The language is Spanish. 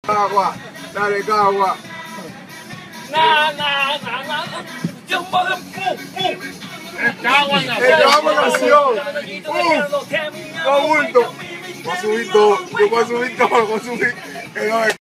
Cagua, dale, Cagua. El Cagua nació. No bulto. Voy a subir todo. Yo voy a subir todo. Voy a subir.